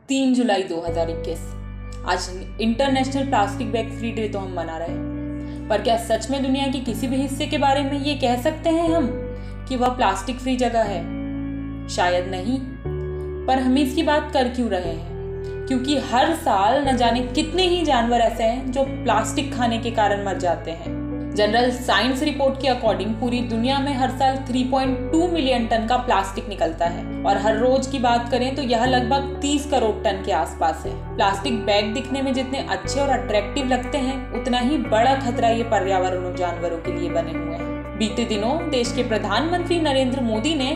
3 जुलाई 2021। आज international plastic bag free day तो हम मना रहे हैं, पर क्या सच में दुनिया के किसी भी हिस्से के बारे में ये कह सकते हैं हम कि वह प्लास्टिक फ्री जगह है? शायद नहीं। पर हम इसकी बात कर क्यों रहे हैं? क्योंकि हर साल न जाने कितने ही जानवर ऐसे हैं जो प्लास्टिक खाने के कारण मर जाते हैं। जनरल साइंस रिपोर्ट के अकॉर्डिंग पूरी दुनिया में हर साल 3.2 मिलियन टन का प्लास्टिक निकलता है और हर रोज की बात करें तो यह लगभग 30 करोड़ टन के आसपास है। प्लास्टिक बैग दिखने में जितने अच्छे और अट्रैक्टिव लगते हैं, उतना ही बड़ा खतरा ये पर्यावरण और जानवरों के लिए बने हुए हैं। बीते दिनों देश के प्रधानमंत्री नरेंद्र मोदी ने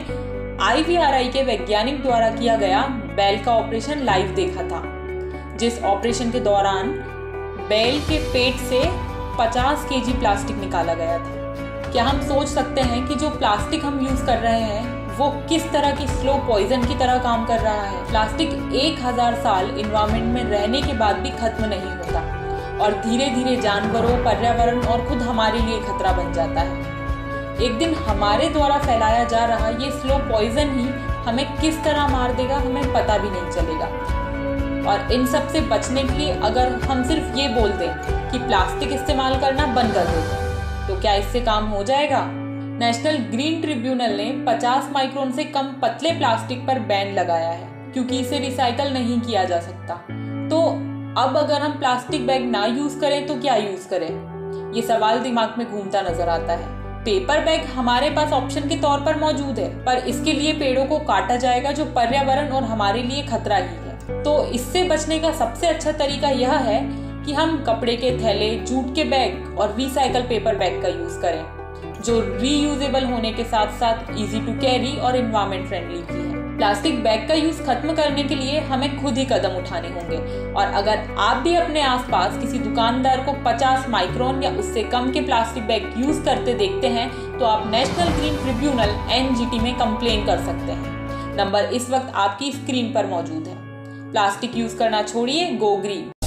IVRI के वैज्ञानिक द्वारा किया गया बैल का ऑपरेशन लाइव देखा था, जिस ऑपरेशन के दौरान बैल के पेट से 50 केजी प्लास्टिक निकाला गया था। क्या हम सोच सकते हैं कि जो प्लास्टिक हम यूज कर रहे हैं वो किस तरह की स्लो पॉइजन की तरह काम कर रहा है? प्लास्टिक 1000 साल एनवायरनमेंट में रहने के बाद भी खत्म नहीं होता और धीरे धीरे जानवरों, पर्यावरण और खुद हमारे लिए खतरा बन जाता है। एक दिन हमारे द्वारा फैलाया जा रहा ये स्लो पॉइजन ही हमें किस तरह मार देगा, हमें पता भी नहीं चलेगा। और इन सब से बचने के लिए अगर हम सिर्फ ये बोल दें कि प्लास्टिक इस्तेमाल करना बंद कर दो, तो क्या इससे काम हो जाएगा? नेशनल ग्रीन ट्रिब्यूनल ने 50 माइक्रोन से कम पतले प्लास्टिक पर बैन लगाया है, क्योंकि इसे रिसाइकल नहीं किया जा सकता। तो अब अगर हम प्लास्टिक बैग ना यूज करें तो क्या यूज करें? ये सवाल दिमाग में घूमता नजर आता है। पेपर बैग हमारे पास ऑप्शन के तौर पर मौजूद है, पर इसके लिए पेड़ों को काटा जाएगा, जो पर्यावरण और हमारे लिए खतरा ही है। तो इससे बचने का सबसे अच्छा तरीका यह है कि हम कपड़े के थैले, जूट के बैग और रिसाइकल पेपर बैग का यूज करें, जो रीयूजेबल होने के साथ साथ इजी टू कैरी और एनवायरमेंट फ्रेंडली भी है। प्लास्टिक बैग का यूज खत्म करने के लिए हमें खुद ही कदम उठाने होंगे। और अगर आप भी अपने आसपास किसी दुकानदार को 50 माइक्रोन या उससे कम के प्लास्टिक बैग यूज करते देखते हैं, तो आप नेशनल ग्रीन ट्रिब्यूनल NGT में कंप्लेन कर सकते हैं। नंबर इस वक्त आपकी स्क्रीन पर मौजूद है। प्लास्टिक यूज करना छोड़िए, गो ग्रीन।